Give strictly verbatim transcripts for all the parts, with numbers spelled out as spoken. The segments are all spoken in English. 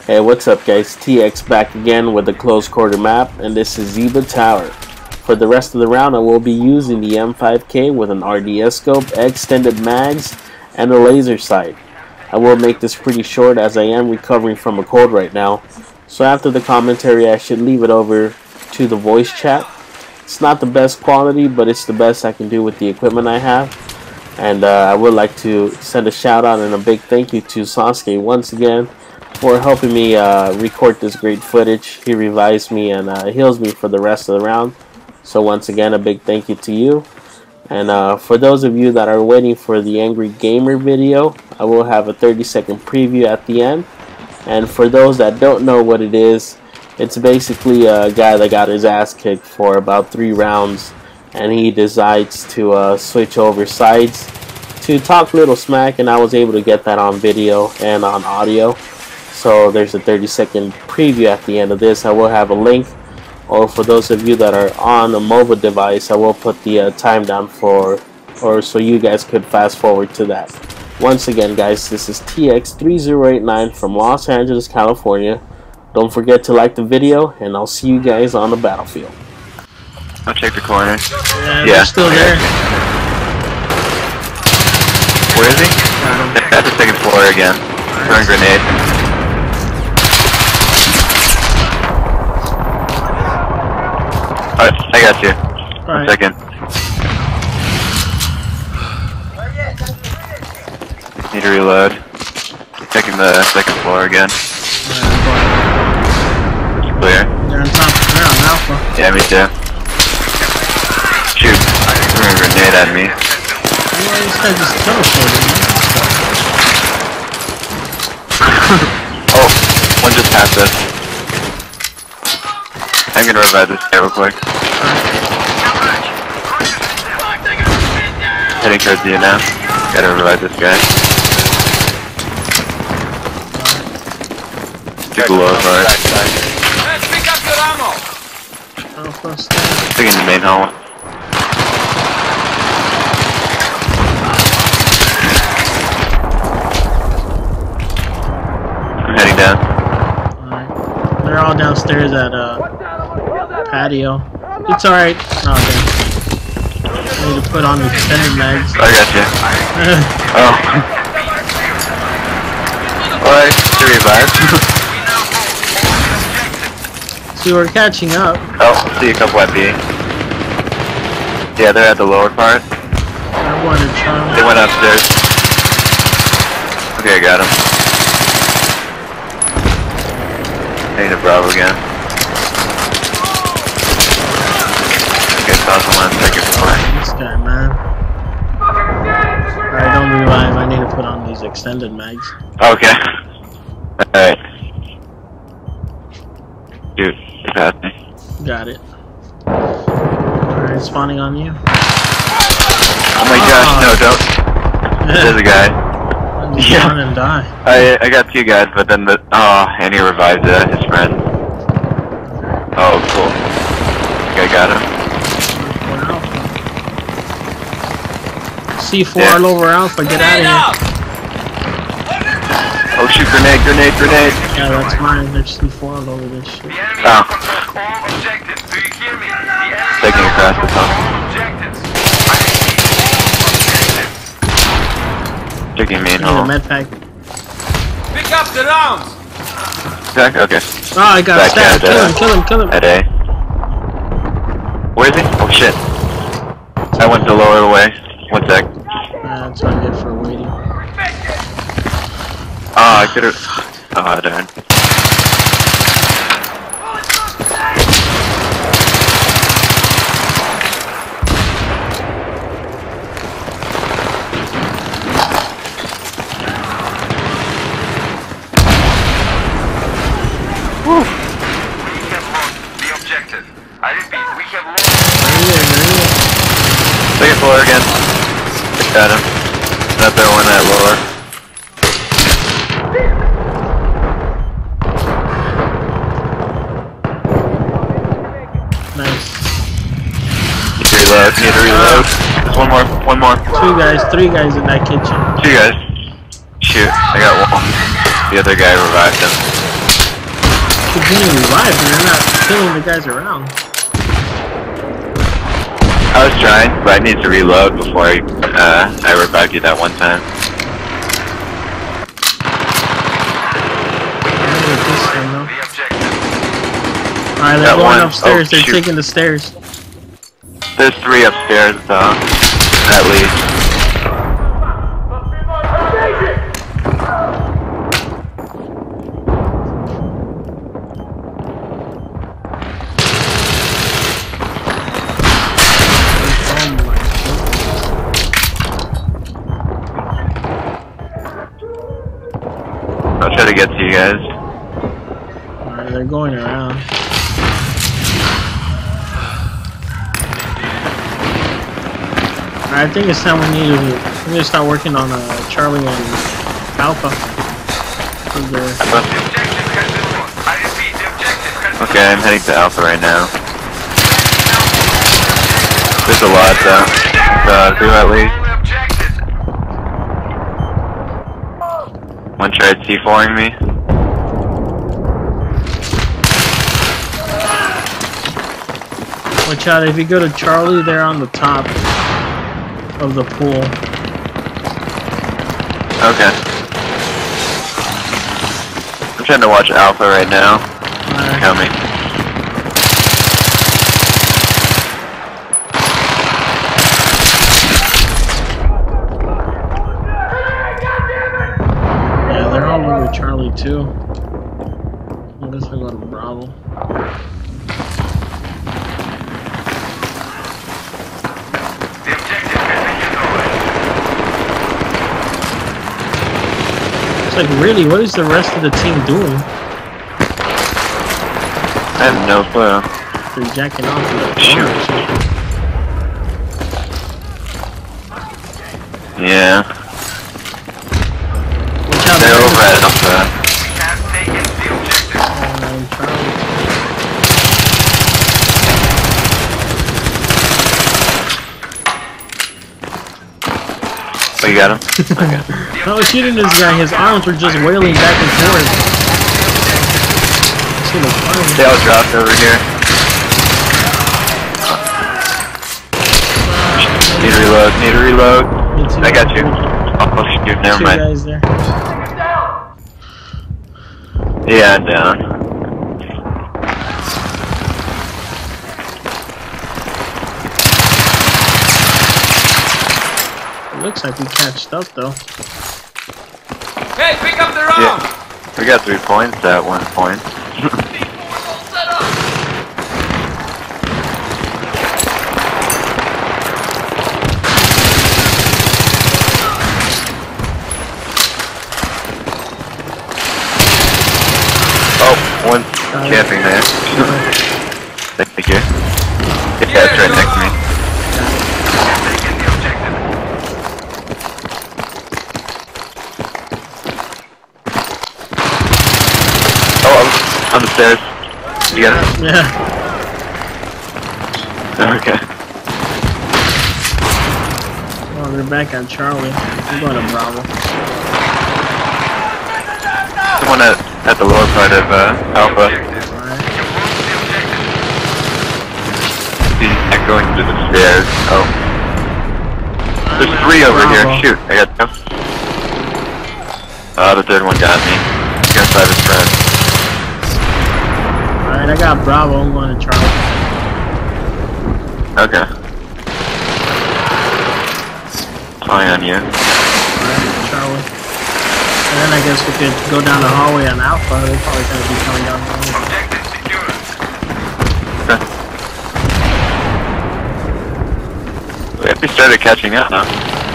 Hey, what's up guys? T X back again with the close quarter map, and this is Ziba Tower. For the rest of the round I will be using the M five K with an R D S scope, extended mags, and a laser sight. I will make this pretty short as I am recovering from a cold right now, so after the commentary I should leave it over to the voice chat. It's not the best quality, but it's the best I can do with the equipment I have. And uh, I would like to send a shout out and a big thank you to Sasuke once again for helping me uh, record this great footage. He revives me and uh, heals me for the rest of the round. So once again, a big thank you to you. And uh, for those of you that are waiting for the Angry Gamer video, I will have a thirty second preview at the end. And for those that don't know what it is, it's basically a guy that got his ass kicked for about three rounds, and he decides to uh, switch over sides to talk little smack, and I was able to get that on video and on audio. So there's a thirty second preview at the end of this. I will have a link, or for those of you that are on a mobile device, I will put the uh, time down for, or so you guys could fast forward to that. Once again guys, this is T X three zero eight nine from Los Angeles, California. Don't forget to like the video, and I'll see you guys on the battlefield. I'll check the corner. Yeah, yeah. They're still there. Where is he? At the second floor again. Throwing grenade. Alright, I got you. One right. second. Need to reload. Checking the second floor again. It's clear. They're on top. They're on Alpha. Yeah, me too. Shoot. Throwing a grenade at me. Well, this guy just teleported, Oh, one just passed us. I'm gonna revive this guy real quick. Heading towards you now. Gotta revive this guy. Too below his heart. Taking the main hall. I'm heading down. Alright. They're all downstairs at uh patio. It's alright. Oh damn. I need to put on the extended mags. I got you. Oh. Alright, to revive. See, we're catching up. Oh, see a couple at B. Yeah, they're at the lower part. I wanted to They went upstairs. Okay, I got him. I need a Bravo again. Okay, saw someone on second floor. This guy, man. Alright, don't revive. I need to put on these extended mags. Okay. Alright. Dude, they passed me. Got it. Alright, spawning on you. Oh my gosh, no, don't. There's a guy. Just Yeah. run and die. I I got two guys, but then the oh, and he revived uh, his friend. Oh, cool. Okay, I got him. C four Yeah. all over Alpha, get out of here. Oh shoot, grenade, grenade, grenade. Yeah, that's mine. There's C four all over this shit. Oh. Taking across the top. Taking main I need a hole. med pack. Pick up the rounds! Zach, okay. Oh, I got Back stabbed. at, Kill uh, him, kill him, kill him. At A. Where is he? Oh shit. I went the lower way. One sec. Uh, that's what I get for waiting. Oh, I could've. Oh, darn. Woo. The objective. I repeat, we have lost. Second floor again. Got him. Another one at lower. Nice. Need to reload. Need to reload. There's one more. One more. Two guys, three guys in that kitchen. Two guys. Shoot. I got one. The other guy revived him. keep getting revived and they're not killing the guys around. I was trying, but I need to reload before I, uh, I revived you that one time. Alright, they're That going one- upstairs. oh, they're shoot. taking the stairs. There's three upstairs, though. At least. I'll try to get to you guys. Alright, they're going around. I think it's time we need to we need to start working on uh, Charlie and Alpha. Okay, I'm heading to Alpha right now. There's a lot though. Uh, two at least. One tried C four-ing me. Watch out, if you go to Charlie, they're on the top of the pool. Okay. I'm trying to watch Alpha right now. Alright. Coming. Yeah, they're all over Charlie too. I guess I go to Bravo. Like, really, what is the rest of the team doing? I have no clue. They're jacking off in the corner or something. Yeah. Watch out, They're over at Alpha. Um, Charlie. Oh, you got him? Okay. I was shooting this guy, his arms were just wailing back and forth. See the fire. They all dropped over here. Need to reload, need to reload. I got you. Oh shoot, never Two mind. guys there. Yeah, I'm down. It looks like we catched up though. Hey, pick up the round! Yeah. We got three points at one point. Oh, one's camping there. Thank you. Yeah, it's right next to me. Oh, on the stairs. You got it? Yeah. Okay. Oh, they're back at Charlie. I'm going to Bravo. Someone at, at the lower part of uh, Alpha. Alright. He's not going to the stairs. Oh. There's three over here. Shoot, I got them. Oh, the third one got me. He's gonna save his friend. Alright, I got Bravo. I'm going to Charlie. Okay. Eye on you. Alright, Charlie. And then I guess we could go down the hallway on Alpha. They're probably going to be coming down the hallway. Objective secure. Okay. We actually started catching up now. Uh,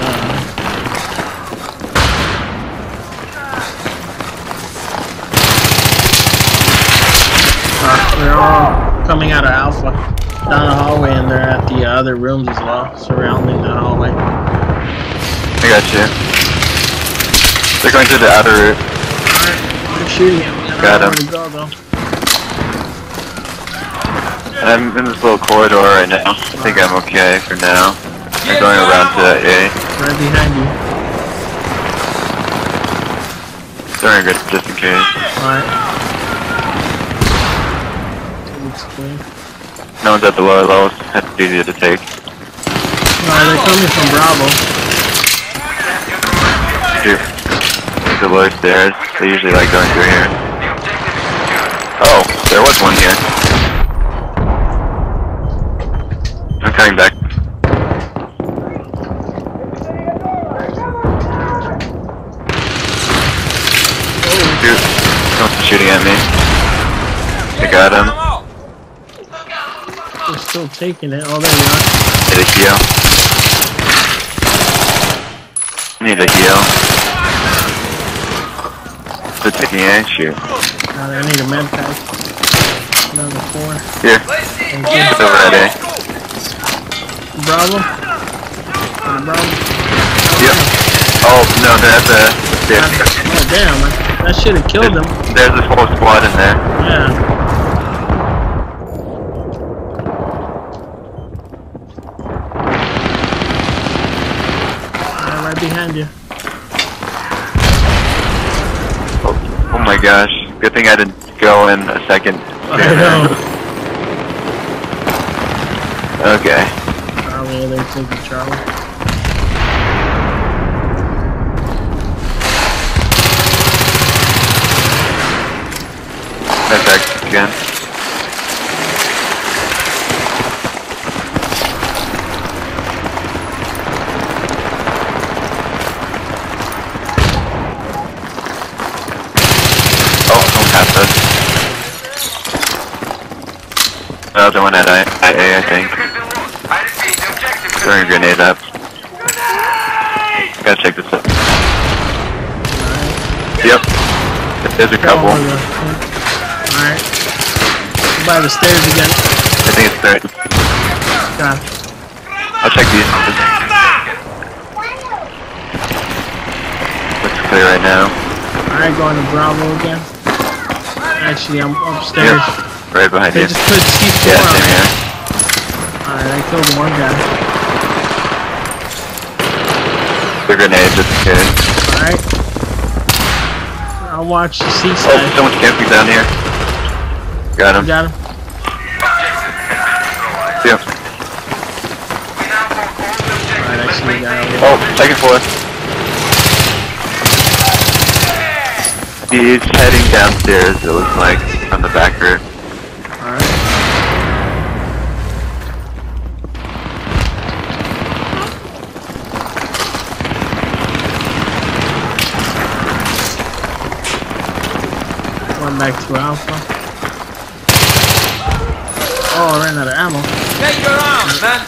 uh, they're all coming out of Alpha. Down the hallway, and they're at the other rooms as well, surrounding the hallway. I got you. They're going to the outer route. Alright, they're shooting at me. I Got don't know him. where to go though. I'm in this little corridor right now. I think I'm okay for now. I'm going around to A. Right behind you. Doing good just in case. Alright. It's clean. No one's at the lower levels. That's easy to take. No, they're coming from Bravo. Here. The lower stairs. They usually like going through here. Oh, there was one here. I'm coming back. Dude, someone's shooting at me. I got him. They're still taking it. Oh, there you are. Need a heal. Need a heal. They're taking a shoot. Uh, I need a med pack. Another four. Here. It's over at A. Bravo. Uh, Bravo. Yep. Oh, no, they're at the stairs. Oh, damn. I, that should have killed them. There's this whole squad in there. Yeah. Uh, right behind you. Oh, oh my gosh. Good thing I didn't go in a second. I know. Okay. Probably they're taking Charlie. Right back again. Oh, don't pass us. Another one at I A, I think. Throwing a grenade up. Gotta check this out. Yep. There's a couple. Alright. By the stairs again. I think it's third. God. I'll check these. Looks clear right now. Alright, going to Bravo again. Actually, I'm upstairs. Yep. Right behind They you. just put C four Yeah, on same me. here. Alright, I killed one guy. The grenade, that's good. Alright. I'll watch the C Oh, side. someone's camping down here. Got him. Got him. Yep. Alright, I see a guy over there. Oh, second floor. He's heading downstairs, it looks like, from the back route. Alright. Going back to Alpha. Oh, I ran out of ammo. Take your arms, man.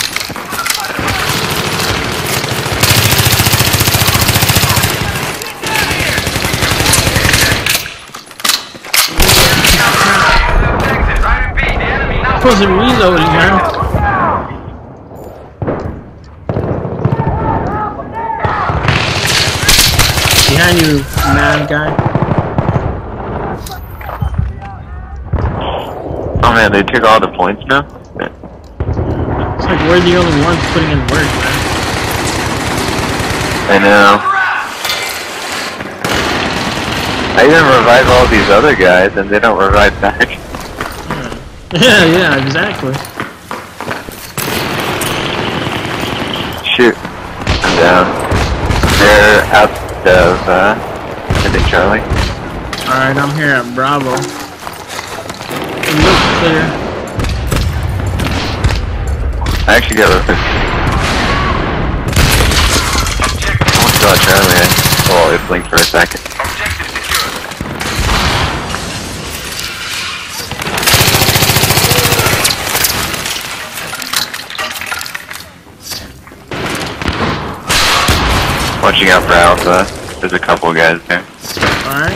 I wasn't reloading, man. Behind you, man guy. Oh man, they took all the points now? It's like we're the only ones putting in work, man. I know. I even revive all these other guys and they don't revive back. Yeah, yeah, exactly. Shoot. I'm down. They're out of, uh, I think Charlie. Alright, I'm here at Bravo. It looks clear. I actually got a I almost got Charlie. I, well, it blinked for a second. Watching out for Alpha. There's a couple of guys there. Alright.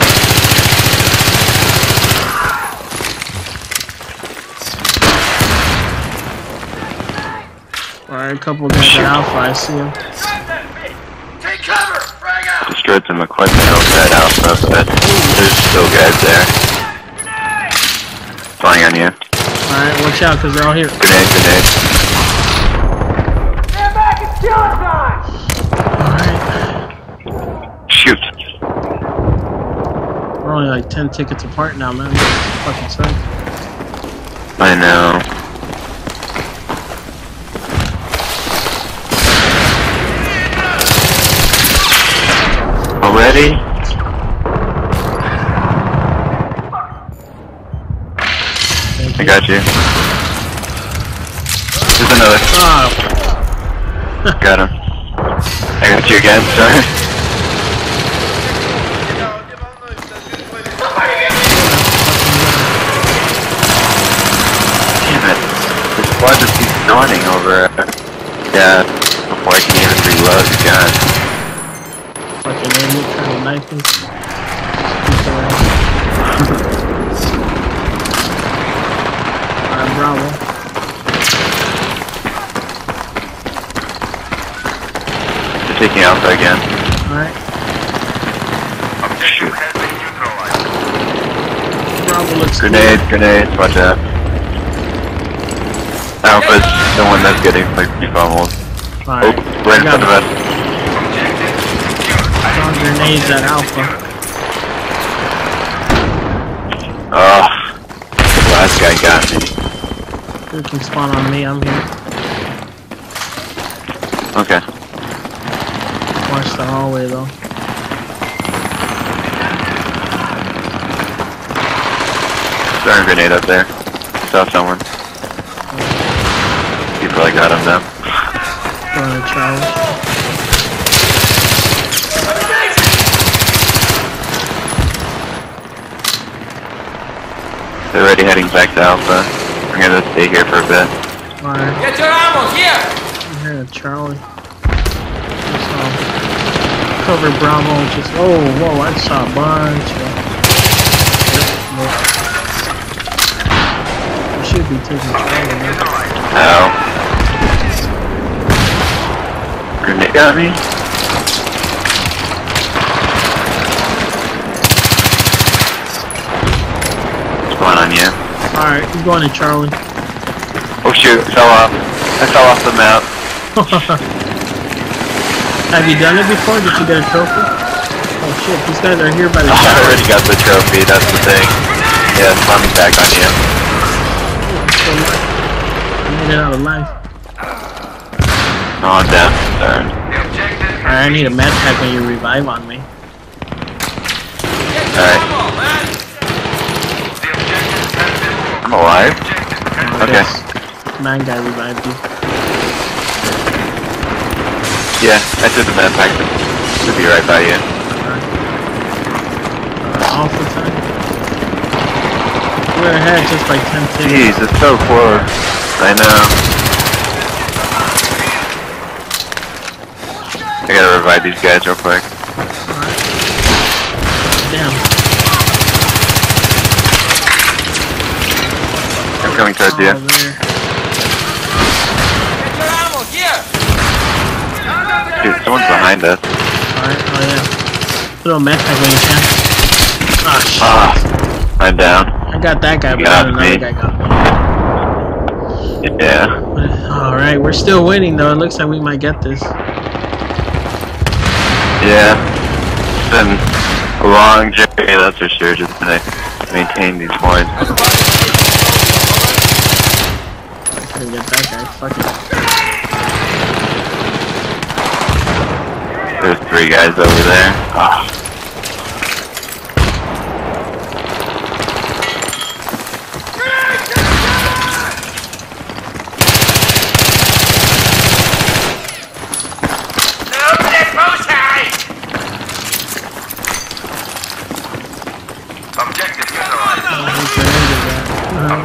Alright, a couple guys at Alpha, I see him. Take cover. Frag out. Destroyed some equipment over at Alpha, but there's still guys there. Flying on you. Alright, watch out, because they're all here. Grenade, grenade. Stand back. It's killing time. Alright. Shoot. We're only like ten tickets apart now, man. This fucking sucks. I know. Already? I got you. There's another. Oh. Got him. I got you again, sorry. Damn it. The squad just keeps spawning over. Yeah, before I can even reload the gun. Fucking idiot trying to knife me. Alright, Bravo. They're taking Alpha again. Alright. Shoot. Bravo looks Grenades, grenades, watch out. Alpha's the one that's getting like defumbled. Oh, Alright. right in front of us. Throwing grenades at Alpha. Oh, the last guy got me. You can spawn on me, I'm here. Okay. Watch the hallway though. Throwing a grenade up there. Saw someone. You probably got him now. Throwing a Charlie. They're already heading back to Alpha. I'm gonna stay here for a bit. Alright. Get your ammo here! I'm here at Charlie. Just, um, cover Bravo, just, oh, whoa, I saw a bunch of... I should be taking Charlie now. Ow. Grenade got me? What's going on, yeah? Alright, I'm going to Charlie. Oh shoot, I fell off. I fell off the map. Have you done it before? Did you get a trophy? Oh shit, these guys are here by the Oh, I tower. already got the trophy, that's the thing. Yeah, it's coming back on you. So much. I made it out alive. Oh, I'm down. Darn. Alright, I need a med pack when you revive on me. Alright. I'm alive? Oh, Okay. this man guy revived you. Yeah, I took the med pack. Should be right by you. Alright. Uh, Alpha time. We're ahead just by ten ticks. Jeez, it's so close. I know. I gotta revive these guys real quick. Alright. Damn. I'm coming towards you. Oh, there. Get your ammo here! Dude, someone's behind us. Alright, oh yeah. Throw a med pack when you can. Ah, shit. Ah, I'm down. I got that guy, but got not another me. guy got me. Yeah. Alright, we're still winning though. It looks like we might get this. Yeah. It's been a long journey, that's for sure, just to maintain these points. I couldn't get that guy. Fuck it. There's three guys over there. Ah. Objective Oh, who surrendered that? I don't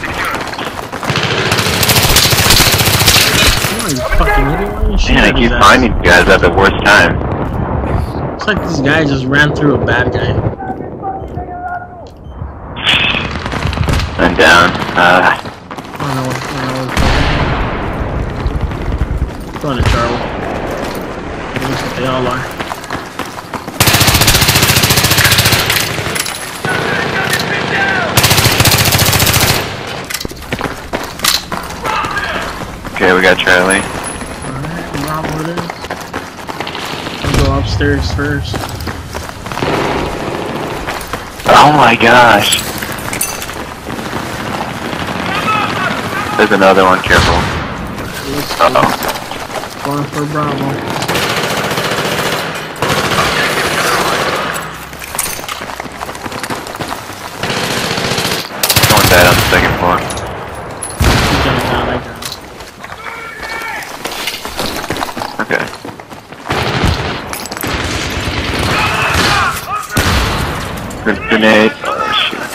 know. Oh, you fucking idiot. Why you shoot Man, I at his keep ass? finding you guys at the worst time. It's like this guy just ran through a bad guy. I'm down. Uh, I don't know what, I don't know what's going on. Going to Charlie. Looks like they all are. okay, we got Charlie. Alright, Bravo it is. I'll go upstairs first. Oh my gosh. There's another one, careful. Uh oh. Going for Bravo. Someone died on the second floor. He jumped down, I got him. Okay. Gr- Grenade. Oh shoot.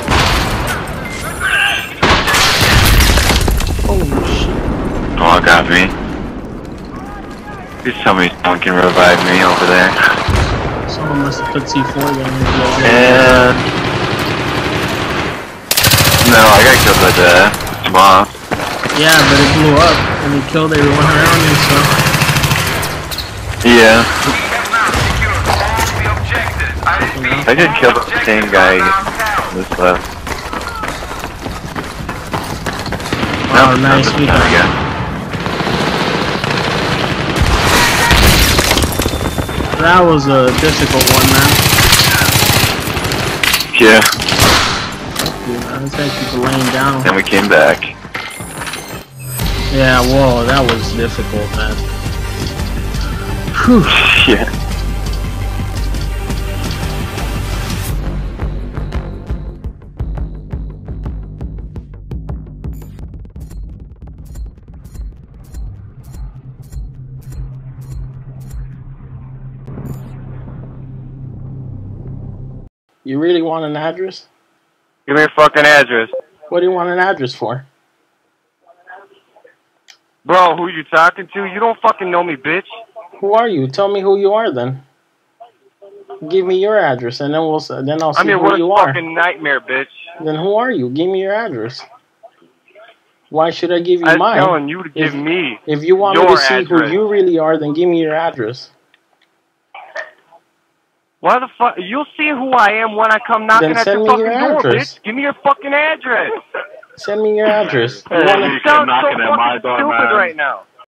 Holy shit. Oh, got me. Please tell me someone can revive me over there. Someone must have put C four down here. And no, I got killed by the moth. Yeah, but it blew up and it killed everyone around you, so. Yeah. We have now secured all the objectives. I repeat, I did kill the same guy this left. Oh, nice, we got again. That was a difficult one, man. Yeah. Dude, I was had people laying down. Then we came back. Yeah, whoa, that was difficult, man. Whew. Yeah. You really want an address? Give me your fucking address. What do you want an address for? Bro, who you talking to? You don't fucking know me, bitch. Who are you? Tell me who you are, then. Give me your address, and then we'll then I'll see I mean, who what a you are. fucking nightmare, bitch. Then who are you? Give me your address. Why should I give you I'm mine? telling you to give if, me If you want me your to see address. who you really are, then give me your address. Why the fuck? You'll see who I am when I come knocking Then at send your me fucking your door, address. bitch. Give me your fucking address. Send me your address. You Hey, wanna, you sound so fucking stupid right now.